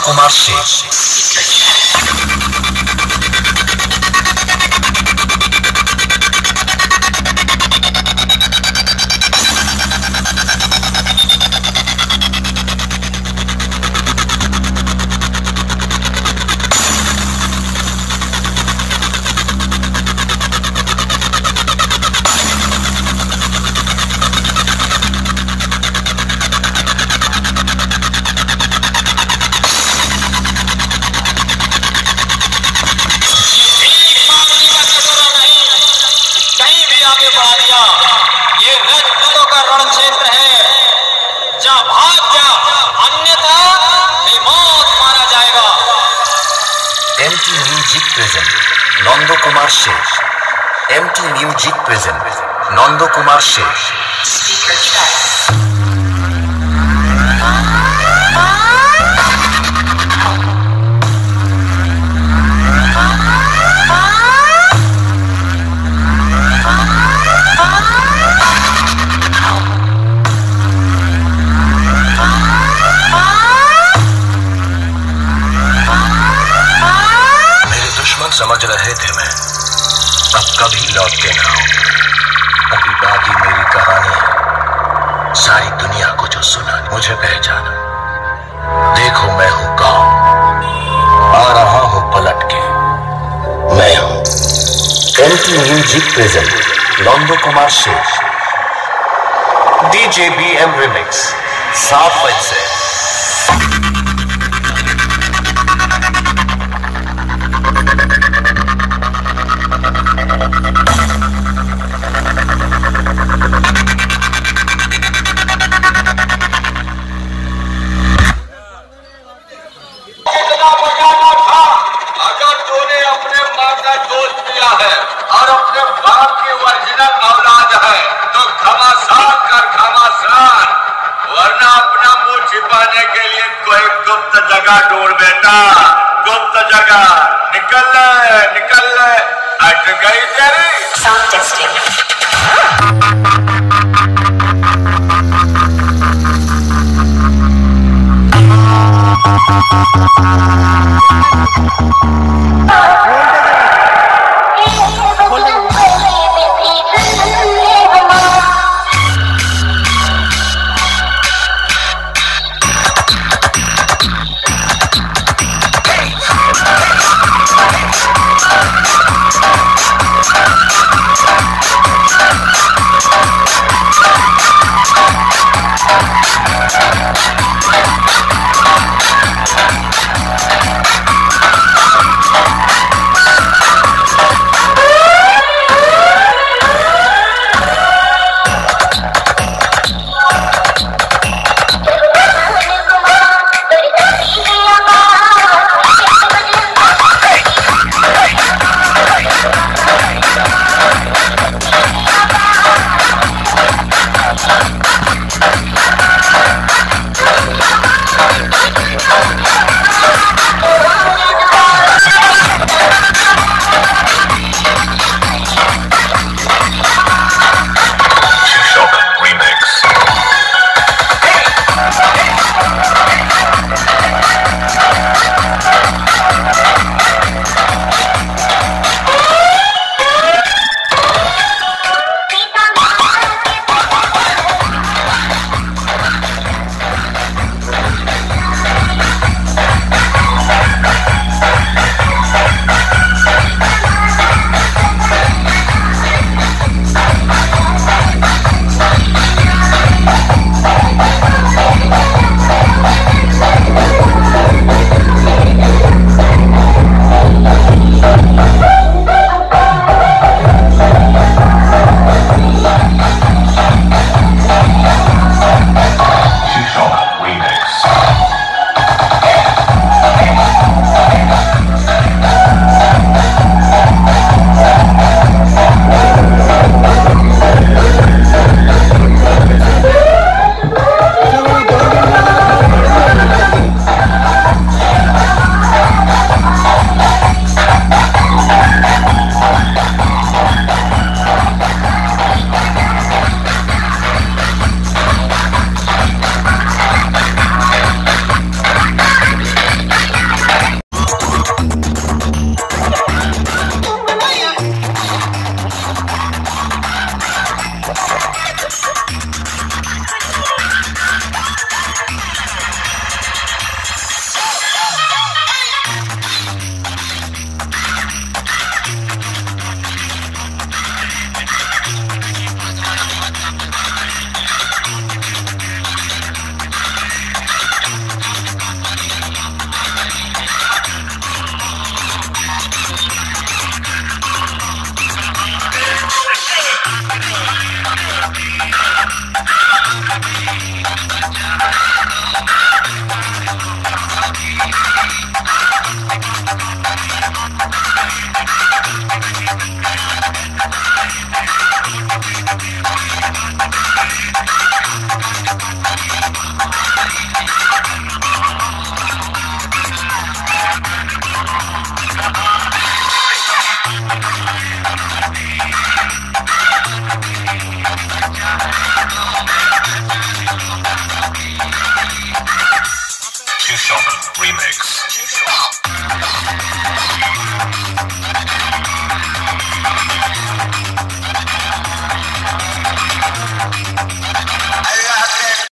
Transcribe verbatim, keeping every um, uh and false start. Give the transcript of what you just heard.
Kumar Sheikh. MT music present Nando Kumar Sheikh. MT music present Nando Kumar Sheikh. समझ रहे थे मैं अब कभी लौट के ना आऊं। अभी बाकी मेरी कहानी है, सारी दुनिया को जो सुना मुझे पहचाना। देखो मैं हूं कौन, आ रहा हूं पलट के, मैं हूं MT music present Nando Kumar Sheikh. DJ B M remix सात बजे से। और अपने बाप की ओरिजिनल औलाद है तो घमासान कर घमासान, वरना अपना मुंह छिपाने के लिए कोई गुप्त जगह ढूंढ बेटा, गुप्त जगह। निकल ले निकल ले, अट गई तेरी साउंड टेस्टिंग। Song Remix.